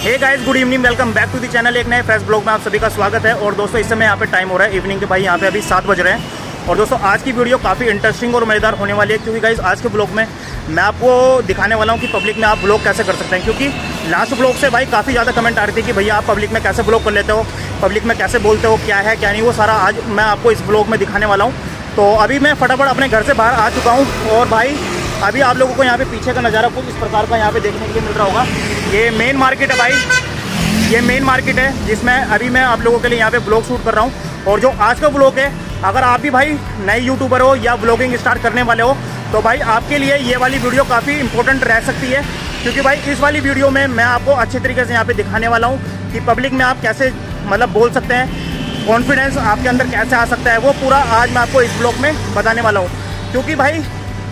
Hey guys, good evening, welcome back to the channel. एक नए fresh blog में आप सभी का स्वागत है। और दोस्तों, इस समय यहाँ पे टाइम हो रहा है इवनिंग के, भाई यहाँ पे अभी 7 बज रहे हैं। और दोस्तों, आज की वीडियो काफ़ी इंटरेस्टिंग और मज़ेदार होने वाली है, क्योंकि गाइस आज के ब्लॉग में मैं आपको दिखाने वाला हूँ कि पब्लिक में आप ब्लॉग कैसे कर सकते हैं। क्योंकि लास्ट ब्लॉग से भाई काफ़ी ज़्यादा कमेंट आ रही थी कि भैया आप पब्लिक में कैसे ब्लॉग कर लेते हो, पब्लिक में कैसे बोलते हो, क्या है क्या नहीं, वो सारा आज मैं आपको इस ब्लॉग में दिखाने वाला हूँ। तो अभी मैं फटाफट अपने घर से बाहर आ चुका हूँ। और भाई अभी आप लोगों को यहाँ पे पीछे का नज़ारा कुछ इस प्रकार का यहाँ पे देखने के लिए मिल रहा होगा। ये मेन मार्केट है भाई, ये मेन मार्केट है जिसमें अभी मैं आप लोगों के लिए यहाँ पे ब्लॉग शूट कर रहा हूँ। और जो आज का ब्लॉग है, अगर आप भी भाई नए यूट्यूबर हो या ब्लॉगिंग स्टार्ट करने वाले हो, तो भाई आपके लिए ये वाली वीडियो काफ़ी इंपॉर्टेंट रह सकती है। क्योंकि भाई इस वाली वीडियो में मैं आपको अच्छे तरीके से यहाँ पे दिखाने वाला हूँ कि पब्लिक में आप कैसे मतलब बोल सकते हैं, कॉन्फिडेंस आपके अंदर कैसे आ सकता है, वो पूरा आज मैं आपको इस ब्लॉग में बताने वाला हूँ। क्योंकि भाई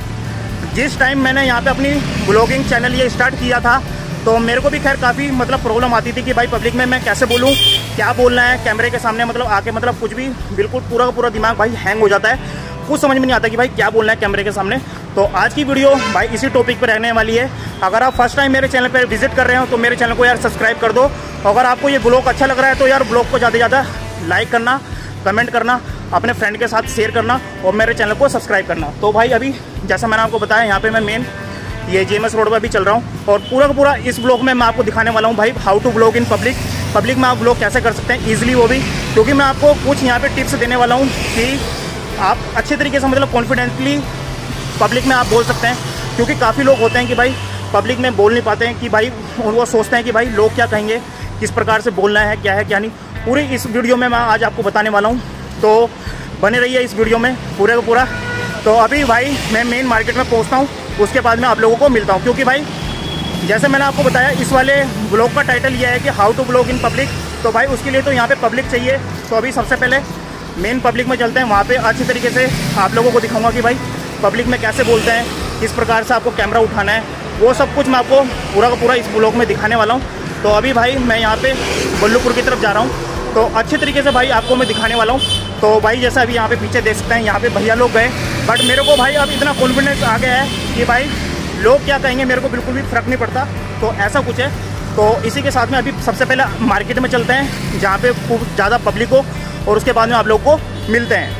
जिस टाइम मैंने यहाँ पे अपनी ब्लॉगिंग चैनल ये स्टार्ट किया था, तो मेरे को भी खैर काफ़ी मतलब प्रॉब्लम आती थी कि भाई पब्लिक में मैं कैसे बोलूँ, क्या बोलना है कैमरे के सामने, मतलब आके मतलब कुछ भी बिल्कुल पूरा का पूरा दिमाग भाई हैंग हो जाता है, कुछ समझ में नहीं आता कि भाई क्या बोलना है कैमरे के सामने। तो आज की वीडियो भाई इसी टॉपिक पर रहने वाली है। अगर आप फर्स्ट टाइम मेरे चैनल पर विजिट कर रहे हो तो मेरे चैनल को यार सब्सक्राइब कर दो। अगर आपको ये ब्लॉग अच्छा लग रहा है तो यार ब्लॉग को ज़्यादा से ज़्यादा लाइक करना, कमेंट करना, अपने फ्रेंड के साथ शेयर करना और मेरे चैनल को सब्सक्राइब करना। तो भाई अभी जैसा मैंने आपको बताया, यहाँ पे मैं मेन ये जेएमएस रोड पर भी चल रहा हूँ। और पूरा का पूरा इस ब्लॉग में मैं आपको दिखाने वाला हूँ भाई how to blog in public, public में आप ब्लॉग कैसे कर सकते हैं ईजिली, वो भी क्योंकि मैं आपको कुछ यहाँ पे टिप्स देने वाला हूँ कि आप अच्छे तरीके से मतलब कॉन्फिडेंटली पब्लिक में आप बोल सकते हैं। क्योंकि काफ़ी लोग होते हैं कि भाई पब्लिक में बोल नहीं पाते हैं, कि भाई वो सोचते हैं कि भाई लोग क्या कहेंगे, किस प्रकार से बोलना है क्या नहीं। पूरी इस वीडियो में मैं आज आपको बताने वाला हूँ, तो बने रहिए इस वीडियो में पूरे का पूरा। तो अभी भाई मैं मेन मार्केट में पहुँचता हूँ, उसके बाद मैं आप लोगों को मिलता हूँ। क्योंकि भाई जैसे मैंने आपको बताया, इस वाले ब्लॉग का टाइटल ये है कि how to blog in public. तो भाई उसके लिए तो यहाँ पे पब्लिक चाहिए। तो अभी सबसे पहले मेन पब्लिक में चलते हैं, वहाँ पे अच्छी तरीके से आप लोगों को दिखाऊंगा कि भाई पब्लिक में कैसे बोलते हैं, किस प्रकार से आपको कैमरा उठाना है, वो सब कुछ मैं आपको पूरा का पूरा इस ब्लॉग में दिखाने वाला हूँ। तो अभी भाई मैं यहाँ पे बल्लूपुर की तरफ जा रहा हूँ, तो अच्छे तरीके से भाई आपको मैं दिखाने वाला हूँ। तो भाई जैसा अभी यहाँ पे पीछे देख सकते हैं, यहाँ पे भैया लोग गए, बट मेरे को भाई अब इतना कॉन्फिडेंस आ गया है कि भाई लोग क्या कहेंगे मेरे को बिल्कुल भी फ़र्क नहीं पड़ता। तो ऐसा कुछ है। तो इसी के साथ में अभी सबसे पहले मार्केट में चलते हैं जहाँ पे खूब ज़्यादा पब्लिक हो, और उसके बाद में आप लोगों को मिलते हैं।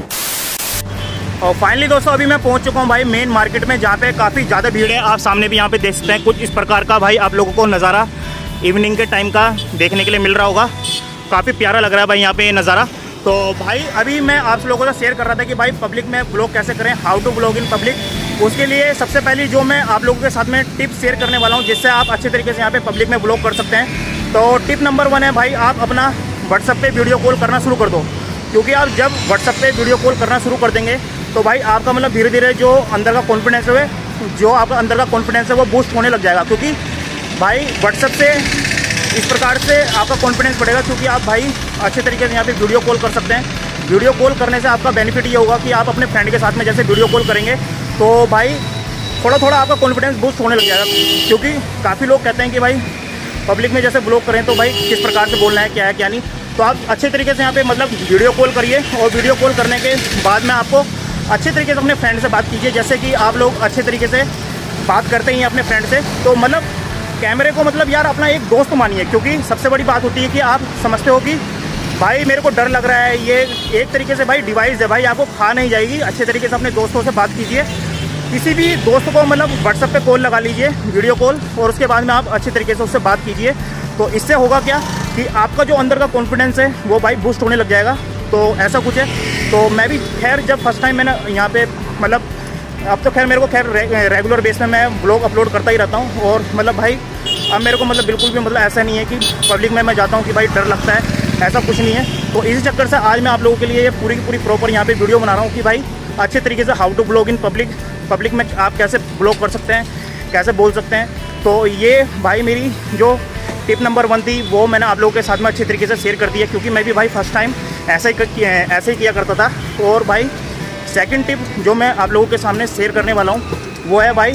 और फाइनली दोस्तों अभी मैं पहुँच चुका हूँ भाई मेन मार्केट में, जहाँ पे काफ़ी ज़्यादा भीड़ है। आप सामने भी यहाँ पे देख सकते हैं कुछ इस प्रकार का भाई आप लोगों को नज़ारा इवनिंग के टाइम का देखने के लिए मिल रहा होगा। काफ़ी प्यारा लग रहा है भाई यहाँ पे ये नज़ारा। तो भाई अभी मैं आप लोगों को शेयर कर रहा था कि भाई पब्लिक में ब्लॉग कैसे करें, how to blog in public. उसके लिए सबसे पहले जो मैं आप लोगों के साथ में टिप्स शेयर करने वाला हूँ, जिससे आप अच्छे तरीके से यहाँ पे पब्लिक में ब्लॉग कर सकते हैं। तो टिप नंबर 1 है भाई, आप अपना व्हाट्सएप पे वीडियो कॉल करना शुरू कर दो। क्योंकि आप जब व्हाट्सएप पे वीडियो कॉल करना शुरू कर देंगे तो भाई आपका मतलब धीरे धीरे जो अंदर का कॉन्फिडेंस है, जो आपका अंदर का कॉन्फिडेंस है वो बूस्ट होने लग जाएगा। क्योंकि भाई व्हाट्सएप से इस प्रकार से आपका कॉन्फिडेंस बढ़ेगा, क्योंकि आप भाई अच्छे तरीके से यहाँ पे वीडियो कॉल कर सकते हैं। वीडियो कॉल करने से आपका बेनिफिट ये होगा कि आप अपने फ्रेंड के साथ में जैसे वीडियो कॉल करेंगे तो भाई थोड़ा थोड़ा आपका कॉन्फिडेंस बूस्ट होने लग जाएगा। क्योंकि काफ़ी लोग कहते हैं कि भाई पब्लिक में जैसे ब्लॉग करें तो भाई किस प्रकार से बोलना है क्या नहीं। तो आप अच्छे तरीके से यहाँ पे मतलब वीडियो कॉल करिए, और वीडियो कॉल करने के बाद में आपको अच्छे तरीके से अपने फ्रेंड से बात कीजिए। जैसे कि आप लोग अच्छे तरीके से बात करते हैं अपने फ्रेंड से, तो मतलब कैमरे को मतलब यार अपना एक दोस्त मानिए। क्योंकि सबसे बड़ी बात होती है कि आप समझते हो कि भाई मेरे को डर लग रहा है, ये एक तरीके से भाई डिवाइस है भाई, आपको खा नहीं जाएगी। अच्छे तरीके से अपने दोस्तों से बात कीजिए, किसी भी दोस्त को मतलब व्हाट्सएप पे कॉल लगा लीजिए, वीडियो कॉल, और उसके बाद में आप अच्छे तरीके से उससे बात कीजिए। तो इससे होगा क्या कि आपका जो अंदर का कॉन्फिडेंस है वो भाई बूस्ट होने लग जाएगा। तो ऐसा कुछ है। तो मैं भी खैर जब फर्स्ट टाइम मैंने यहाँ पे मतलब, अब तो खैर मेरे को खैर रेगुलर बेस में मैं ब्लॉग अपलोड करता ही रहता हूँ। और मतलब भाई अब मेरे को मतलब बिल्कुल भी मतलब ऐसा नहीं है कि पब्लिक में मैं जाता हूँ कि भाई डर लगता है, ऐसा कुछ नहीं है। तो इसी चक्कर से आज मैं आप लोगों के लिए ये पूरी की पूरी प्रॉपर यहाँ पे वीडियो बना रहा हूँ कि भाई अच्छे तरीके से how to blog in public, public में आप कैसे ब्लॉग कर सकते हैं, कैसे बोल सकते हैं। तो ये भाई मेरी जो टिप नंबर 1 थी वो मैंने आप लोगों के साथ में अच्छे तरीके से शेयर कर दी है। क्योंकि मैं भी भाई फर्स्ट टाइम ऐसे ही किया करता था। और भाई सेकंड टिप जो मैं आप लोगों के सामने शेयर करने वाला हूँ वो है भाई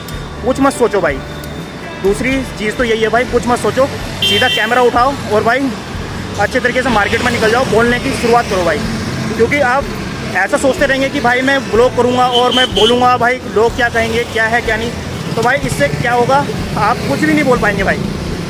कुछ मत सोचो भाई। दूसरी चीज़ तो यही है भाई, कुछ मत सोचो, सीधा कैमरा उठाओ और भाई अच्छे तरीके से मार्केट में निकल जाओ, बोलने की शुरुआत करो भाई। क्योंकि आप ऐसा सोचते रहेंगे कि भाई मैं ब्लॉग करूँगा और मैं बोलूँगा भाई लोग क्या कहेंगे क्या है क्या नहीं, तो भाई इससे क्या होगा, आप कुछ भी नहीं बोल पाएंगे भाई।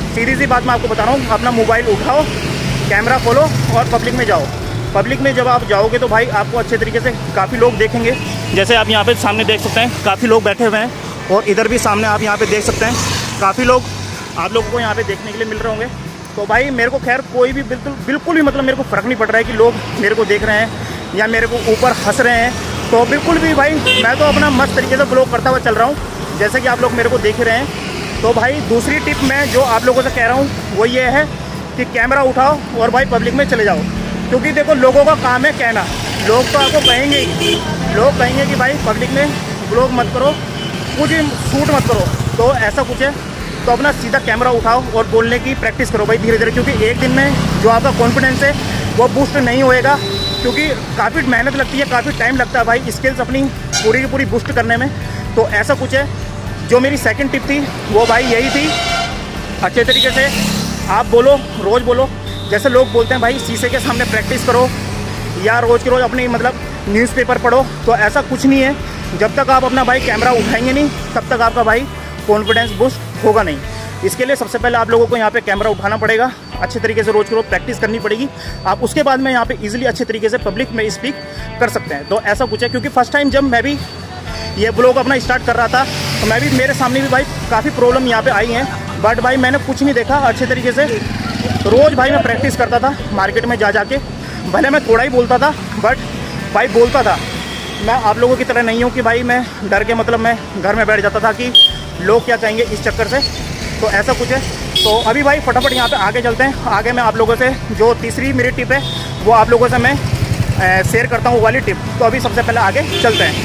सीधी सी बात मैं आपको बता रहा हूँ, अपना मोबाइल उठाओ, कैमरा खोलो और पब्लिक में जाओ। पब्लिक में जब आप जाओगे तो भाई आपको अच्छे तरीके से काफ़ी लोग देखेंगे। जैसे आप यहाँ पे सामने देख सकते हैं काफ़ी लोग बैठे हुए हैं, और इधर भी सामने आप यहाँ पे देख सकते हैं काफ़ी लोग आप लोगों को यहाँ पे देखने के लिए मिल रहे होंगे। तो भाई मेरे को खैर कोई भी बिल्कुल भी मतलब मेरे को फ़र्क नहीं पड़ रहा है कि लोग मेरे को देख रहे हैं या मेरे को ऊपर हंस रहे हैं। तो बिल्कुल भी भाई मैं तो अपना मस्त तरीके से ब्लॉग करता हुआ चल रहा हूँ, जैसे कि आप लोग मेरे को देख रहे हैं। तो भाई दूसरी टिप मैं जो आप लोगों से कह रहा हूँ वो ये है कि कैमरा उठाओ और भाई पब्लिक में चले जाओ। क्योंकि देखो लोगों का काम है कहना, लोग तो आपको कहेंगे ही, लोग कहेंगे कि भाई पब्लिक में ब्लॉग मत करो, कुछ शूट मत करो। तो ऐसा कुछ है तो अपना सीधा कैमरा उठाओ और बोलने की प्रैक्टिस करो भाई धीरे धीरे। क्योंकि एक दिन में जो आपका कॉन्फिडेंस है वो बूस्ट नहीं होएगा, क्योंकि काफ़ी मेहनत लगती है, काफ़ी टाइम लगता है भाई स्किल्स अपनी पूरी की पूरी बूस्ट करने में। तो ऐसा कुछ है। जो मेरी सेकंड टिप थी वो भाई यही थी, अच्छे तरीके से आप बोलो, रोज़ बोलो। जैसे लोग बोलते हैं भाई शीशे के सामने प्रैक्टिस करो या रोज़ के रोज़ अपनी मतलब न्यूज़पेपर पढ़ो, तो ऐसा कुछ नहीं है। जब तक आप अपना भाई कैमरा उठाएंगे नहीं तब तक आपका भाई कॉन्फिडेंस बूस्ट होगा नहीं। इसके लिए सबसे पहले आप लोगों को यहाँ पे कैमरा उठाना पड़ेगा, अच्छे तरीके से रोज़ के रोज़ प्रैक्टिस करनी पड़ेगी। आप उसके बाद में यहाँ पे इजीली अच्छे तरीके से पब्लिक में स्पीक कर सकते हैं। तो ऐसा कुछ है। क्योंकि फर्स्ट टाइम जब मैं भी ये ब्लॉग अपना स्टार्ट कर रहा था तो मैं भी, मेरे सामने भी भाई काफ़ी प्रॉब्लम यहाँ पे आई हैं, बट भाई मैंने कुछ नहीं देखा, अच्छे तरीके से रोज़ भाई मैं प्रैक्टिस करता था मार्केट में जा के। भले मैं थोड़ा ही बोलता था बट भाई बोलता था। मैं आप लोगों की तरह नहीं हूँ कि भाई मैं डर के मतलब मैं घर में बैठ जाता था कि लोग क्या कहेंगे इस चक्कर से। तो ऐसा कुछ है। तो अभी भाई फटाफट यहाँ पे आगे चलते हैं। आगे मैं आप लोगों से जो तीसरी मेरी टिप है वो आप लोगों से मैं शेयर करता हूँ वाली टिप। तो अभी सबसे पहले आगे चलते हैं।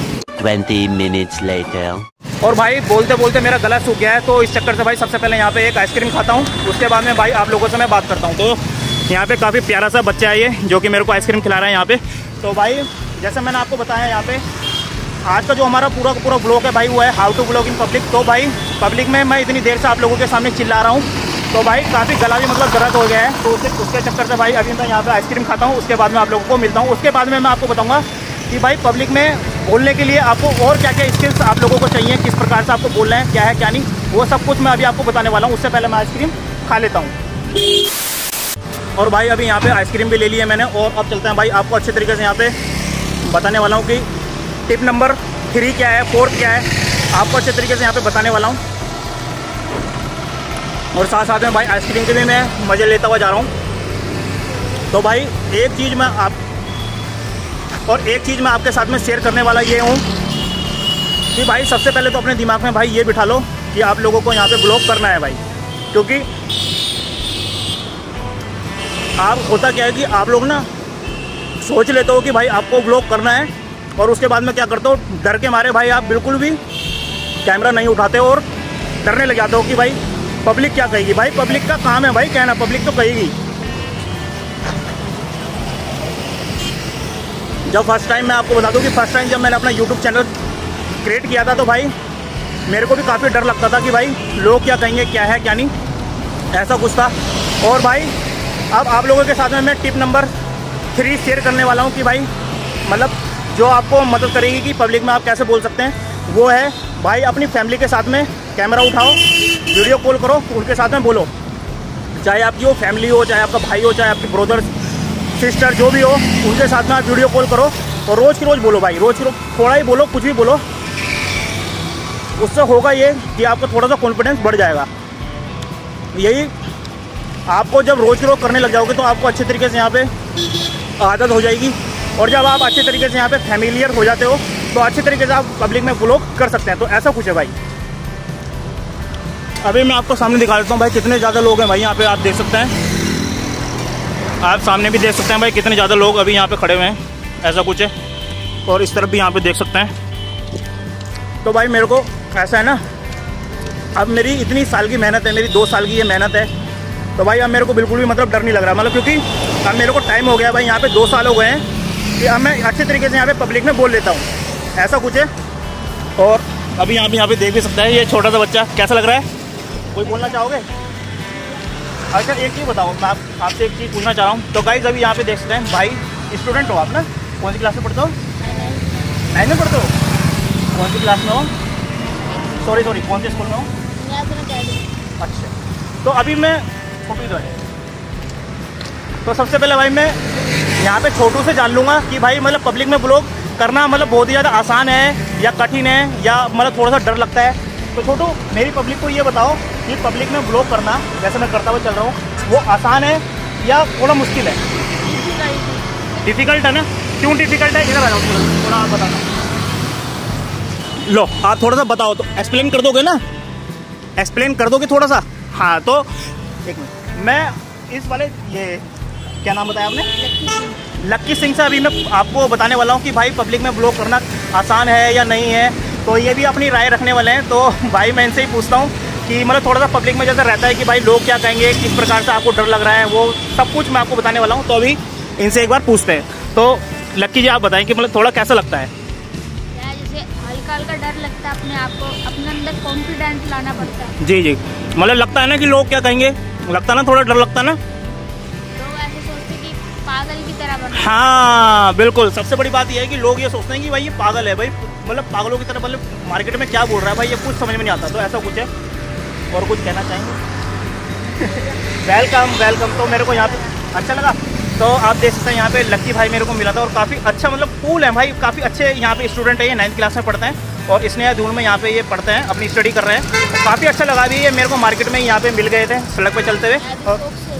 20 minutes later. और भाई बोलते बोलते मेरा गला सूख गया है, तो इस चक्कर से भाई सबसे पहले यहाँ पे एक आइसक्रीम खाता हूँ, उसके बाद में भाई आप लोगों से मैं बात करता हूँ। तो यहाँ पे काफ़ी प्यारा सा बच्चा है ये, जो कि मेरे को आइसक्रीम खिला रहा है यहाँ पे। तो भाई जैसे मैंने आपको बताया यहाँ पे आज का जो हमारा पूरा का पूरा ब्लॉग है भाई वो है how to blog in public. तो भाई पब्लिक में मैं इतनी देर से आप लोगों के सामने चिल्ला रहा हूँ, तो भाई काफ़ी गला भी मतलब दर्द हो गया है। तो उसके चक्कर से भाई अभी मैं यहाँ पे आइसक्रीम खाता हूँ, उसके बाद में आप लोगों को मिलता हूँ। उसके बाद में मैं आपको बताऊँगा कि भाई पब्लिक में बोलने के लिए आपको और क्या क्या स्किल्स आप लोगों को चाहिए, किस प्रकार से आपको बोलना है, क्या है क्या नहीं, वो सब कुछ मैं अभी आपको बताने वाला हूँ। उससे पहले मैं आइसक्रीम खा लेता हूँ। और भाई अभी यहाँ पे आइसक्रीम भी ले ली है मैंने, और अब चलते हैं भाई आपको अच्छे तरीके से यहाँ पे बताने वाला हूँ कि टिप नंबर 3 क्या है, 4 क्या है, आपको अच्छे तरीके से यहाँ पे बताने वाला हूँ। और साथ साथ में भाई आइसक्रीम के भी मैं मज़े लेता हुआ जा रहा हूँ। तो भाई एक चीज़ मैं आपके साथ में शेयर करने वाला ये हूँ कि भाई सबसे पहले तो अपने दिमाग में भाई ये बिठा लो कि आप लोगों को यहाँ पे ब्लॉग करना है भाई। क्योंकि आप होता क्या है कि आप लोग ना सोच लेते हो कि भाई आपको ब्लॉग करना है, और उसके बाद में क्या करते हो, डर के मारे भाई आप बिल्कुल भी कैमरा नहीं उठाते और डरने लग जाते हो कि भाई पब्लिक क्या कहेगी। भाई पब्लिक का काम है भाई कहना, पब्लिक तो कहेगी। जब फर्स्ट टाइम मैं आपको बता दूं कि फर्स्ट टाइम जब मैंने अपना यूट्यूब चैनल क्रिएट किया था तो भाई मेरे को भी काफ़ी डर लगता था कि भाई लोग क्या कहेंगे, क्या है क्या नहीं, ऐसा कुछ था। और भाई अब आप लोगों के साथ में मैं टिप नंबर 3 शेयर करने वाला हूँ कि भाई मतलब जो आपको मदद करेगी कि पब्लिक में आप कैसे बोल सकते हैं, वो है भाई अपनी फैमिली के साथ में कैमरा उठाओ, वीडियो कॉल करो, उनके साथ में बोलो। चाहे आपकी वो फैमिली हो, चाहे आपका भाई हो, चाहे आपके ब्रदर सिस्टर जो भी हो, उनके साथ में आप वीडियो कॉल करो और रोज़ की रोज़ बोलो भाई, रोज़ की रोज़ थोड़ा ही बोलो, कुछ भी बोलो। उससे होगा ये कि आपको थोड़ा सा कॉन्फिडेंस बढ़ जाएगा। यही आपको जब रोज़ की रोज़ करने लग जाओगे तो आपको अच्छे तरीके से यहाँ पे आदत हो जाएगी, और जब आप अच्छे तरीके से यहाँ पे फैमिलियर हो जाते हो तो अच्छे तरीके से आप पब्लिक में ब्लॉग कर सकते हैं। तो ऐसा कुछ है भाई। अभी मैं आपको सामने दिखा देता हूँ भाई कितने ज़्यादा लोग हैं भाई यहाँ पे, आप देख सकते हैं, आप सामने भी देख सकते हैं भाई कितने ज़्यादा लोग अभी यहाँ पे खड़े हुए हैं, ऐसा कुछ है। और इस तरफ भी यहाँ पे देख सकते हैं। तो भाई मेरे को ऐसा है ना, अब मेरी इतनी साल की मेहनत है, मेरी 2 साल की ये मेहनत है, तो भाई अब मेरे को बिल्कुल भी मतलब डर नहीं लग रहा, मतलब क्योंकि अब मेरे को टाइम हो गया भाई, यहाँ पे 2 साल हो गए हैं कि अब मैं अच्छे तरीके से यहाँ पे पब्लिक में बोल लेता हूँ, ऐसा कुछ है। और अभी यहाँ पे देख भी सकता है ये छोटा सा बच्चा, कैसा लग रहा है, कोई बोलना चाहोगे? अच्छा एक चीज़ बताओ, मैं आपसे एक चीज़ पूछना चाह रहा हूँ। तो गाइस अभी यहाँ पे देख सकते हैं भाई, स्टूडेंट हो आप ना, कौन सी क्लास में पढ़ते हो? 9 में पढ़ते हो? कौन सी क्लास में हो? सॉरी कौन से स्कूल में हो? अच्छा तो अभी मैं तो सबसे पहले भाई मैं यहाँ पे छोटू से जान लूँगा कि भाई मतलब पब्लिक में ब्लॉग करना मतलब बहुत ही ज़्यादा आसान है या कठिन है या मतलब थोड़ा सा डर लगता है। तो छोटू मेरी पब्लिक को ये बताओ कि पब्लिक में ब्लॉग करना जैसे मैं करता हुआ चल रहा हूँ वो आसान है या थोड़ा मुश्किल है? डिफ़िकल्ट है ना? क्यों डिफ़िकल्ट है इधर आ जाओ थोड़ा आप बताना। लो आप थोड़ा सा बताओ तो एक्सप्लेन कर दोगे ना? एक्सप्लेन कर दोगे थोड़ा सा? हाँ तो एक मिनट मैं इस वाले ये क्या नाम बताया आपने? लक्की सिंह से अभी मैं आपको बताने वाला हूँ कि भाई पब्लिक में ब्लॉग करना आसान है या नहीं है। तो ये भी अपनी राय रखने वाले हैं। तो भाई मैं इनसे ही पूछता हूँ कि मतलब थोड़ा सा पब्लिक में जैसे रहता है कि भाई लोग क्या कहेंगे, किस प्रकार से आपको डर लग रहा है, वो सब कुछ मैं आपको बताने वाला हूँ। तो अभी इनसे एक बार पूछते हैं। तो लक्की जी आप बताएं कि मतलब थोड़ा कैसा लगता है? जैसे हल्का हल्का डर लगता है, अपने आप को अपने अंदर कॉन्फिडेंस लाना पड़ता है। जी जी, मतलब लगता है ना कि लोग क्या कहेंगे, लगता है ना, थोड़ा डर लगता है ना? पागल की तरह बना। हाँ बिल्कुल, सबसे बड़ी बात यह है कि लोग ये सोचते हैं कि भाई ये पागल है, भाई मतलब पागलों की तरह मतलब मार्केट में क्या बोल रहा है भाई, ये कुछ समझ में नहीं आता। तो ऐसा कुछ है। और कुछ कहना चाहेंगे? Welcome welcome. तो मेरे को यहाँ पे अच्छा लगा। तो आप देख सकते हैं यहाँ पे लक्की भाई मेरे को मिला था और काफ़ी अच्छा मतलब कूल है भाई, काफ़ी अच्छे यहाँ पे स्टूडेंट है। ये 9th क्लास में पढ़ते हैं और इसने धूल में यहाँ पे ये पढ़ते हैं, अपनी स्टडी कर रहे हैं। काफ़ी अच्छा लगा भी। ये मेरे को मार्केट में यहाँ पे मिल गए थे सड़क पे चलते हुए।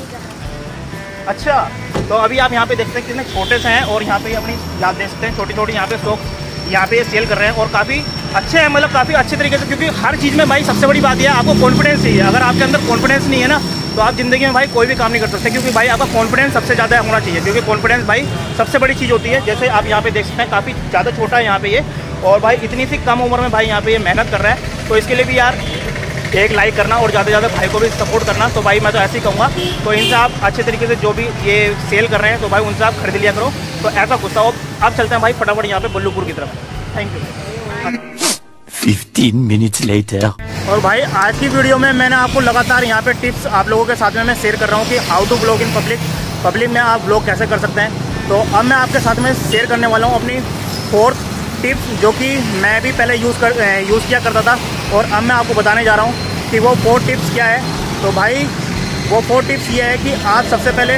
अच्छा, तो अभी आप यहाँ पे देखते हैं कितने छोटे से हैं और यहाँ पे अपनी याद देख सकते हैं, छोटी छोटी यहाँ पे स्टॉक यहाँ पे सेल कर रहे हैं और काफ़ी अच्छे हैं, मतलब काफ़ी अच्छे तरीके से। क्योंकि हर चीज़ में भाई सबसे बड़ी बात यह है आपको कॉन्फिडेंस चाहिए। अगर आपके अंदर कॉन्फिडेंस नहीं है ना तो आप ज़िंदगी में भाई कोई भी काम नहीं कर सकते। क्योंकि भाई आपका कॉन्फिडेंस सबसे ज़्यादा होना चाहिए, क्योंकि कॉन्फिडेंस भाई सबसे बड़ी चीज़ होती है। जैसे आप यहाँ पे देख सकते हैं काफ़ी ज़्यादा छोटा है यहाँ पे ये, और भाई इतनी सी कम उम्र में भाई यहाँ पे ये मेहनत कर रहा है। तो इसके लिए भी यार एक लाइक करना और ज़्यादा से ज़्यादा भाई को भी सपोर्ट करना। तो भाई मैं तो ऐसे ही कहूँगा। तो इनसे आप अच्छे तरीके से जो भी ये सेल कर रहे हैं तो भाई उनसे आप खरीद लिया करो। तो ऐसा कुछ था। आप चलते हैं भाई फटाफट यहाँ पे बल्लूपुर की तरफ। Thank you. 15 minutes later. और भाई आज की वीडियो में मैंने आपको लगातार यहाँ पे टिप्स आप लोगों के साथ में मैं शेयर कर रहा हूँ कि how to blog in public में आप ब्लॉग कैसे कर सकते हैं। तो अब मैं आपके साथ में शेयर करने वाला हूँ अपनी 4th टिप्स, जो कि मैं भी पहले यूज़ किया करता था और अब मैं आपको बताने जा रहा हूँ कि वो 4 टिप्स क्या है। तो भाई वो 4 टिप्स ये है कि आप सबसे पहले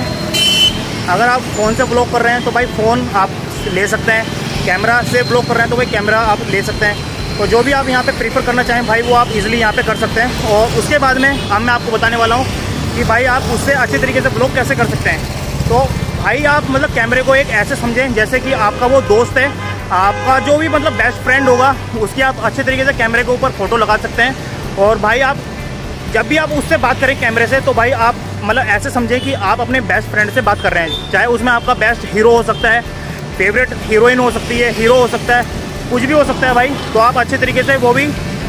अगर आप फ़ोन से ब्लॉग कर रहे हैं तो भाई फ़ोन आप ले सकते हैं, कैमरा से ब्लॉग कर रहे हैं तो भाई कैमरा आप ले सकते हैं। तो जो भी आप यहाँ पे प्रीफर करना चाहें भाई वो आप इजीली यहाँ पे कर सकते हैं। और उसके बाद में अब मैं आपको बताने वाला हूँ कि भाई आप उससे अच्छे तरीके से ब्लॉग कैसे कर सकते हैं। तो भाई आप मतलब कैमरे को एक ऐसे समझें जैसे कि आपका वो दोस्त है, आपका जो भी मतलब बेस्ट फ्रेंड होगा, उसकी आप अच्छे तरीके से कैमरे के ऊपर फ़ोटो लगा सकते हैं। और भाई आप जब भी आप उससे बात करें कैमरे से तो भाई आप मतलब ऐसे समझें कि आप अपने बेस्ट फ्रेंड से बात कर रहे हैं। चाहे उसमें आपका बेस्ट हीरो हो सकता है, फेवरेट हीरोइन हो सकती है, हीरो हो सकता है, कुछ भी हो सकता है भाई। तो आप अच्छे तरीके से वो भी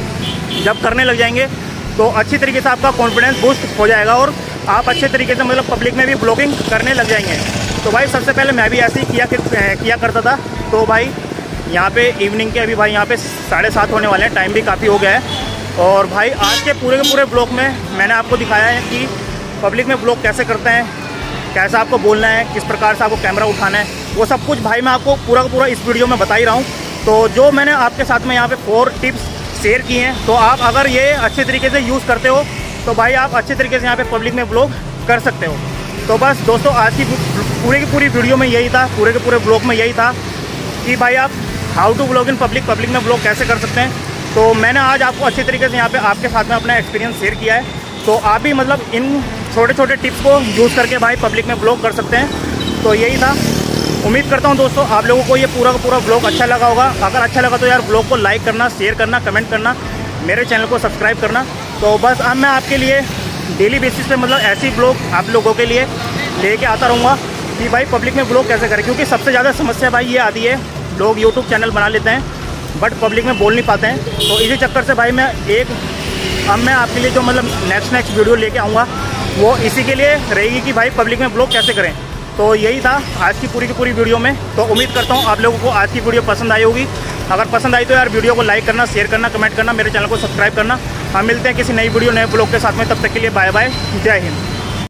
जब करने लग जाएंगे तो अच्छी तरीके से आपका कॉन्फिडेंस बूस्ट हो जाएगा और आप अच्छे तरीके से मतलब पब्लिक में भी ब्लॉगिंग करने लग जाएंगे। तो भाई सबसे पहले मैं भी ऐसे ही किया करता था। तो भाई यहाँ पे इवनिंग के अभी भाई यहाँ पे 7:30 होने वाले हैं, टाइम भी काफ़ी हो गया है। और भाई आज के पूरे ब्लॉग में मैंने आपको दिखाया है कि पब्लिक में ब्लॉग कैसे करते हैं, कैसा आपको बोलना है, किस प्रकार से आपको कैमरा उठाना है, वो सब कुछ भाई मैं आपको पूरा इस वीडियो में बता ही रहा हूँ। तो जो मैंने आपके साथ में यहाँ पे 4 टिप्स शेयर किए हैं, तो आप अगर ये अच्छे तरीके से यूज़ करते हो तो भाई आप अच्छे तरीके से यहाँ पे पब्लिक में ब्लॉग कर सकते हो। तो बस दोस्तों आज की पूरी वीडियो में यही था, पूरे ब्लॉग में यही था कि भाई आप how to blog in public में ब्लॉग कैसे कर सकते हैं। तो मैंने आज आपको अच्छे तरीके से यहाँ पे आपके साथ में अपना एक्सपीरियंस शेयर किया है। तो आप भी मतलब इन छोटे टिप्स को यूज़ करके भाई पब्लिक में ब्लॉग कर सकते हैं। तो यही था। उम्मीद करता हूँ दोस्तों आप लोगों को ये पूरा ब्लॉग अच्छा लगा होगा। अगर अच्छा लगा तो यार ब्लॉग को लाइक करना, शेयर करना, कमेंट करना, मेरे चैनल को सब्सक्राइब करना। तो बस अब मैं आपके लिए डेली बेसिस पे मतलब ऐसी ब्लॉग आप लोगों के लिए लेके आता रहूँगा कि भाई पब्लिक में ब्लॉग कैसे करें। क्योंकि सबसे ज़्यादा समस्या भाई ये आती है, लोग यूट्यूब चैनल बना लेते हैं बट पब्लिक में बोल नहीं पाते हैं। तो इसी चक्कर से भाई अब मैं आपके लिए जो मतलब नेक्स्ट वीडियो लेके आऊँगा वो इसी के लिए रहेगी कि भाई पब्लिक में ब्लॉग कैसे करें। तो यही था आज की पूरी वीडियो में। तो उम्मीद करता हूँ आप लोगों को आज की वीडियो पसंद आई होगी। अगर पसंद आई तो यार वीडियो को लाइक करना, शेयर करना, कमेंट करना, मेरे चैनल को सब्सक्राइब करना। हम मिलते हैं किसी नई वीडियो नए ब्लॉग के साथ में। तब तक के लिए बाय बाय, जय हिंद।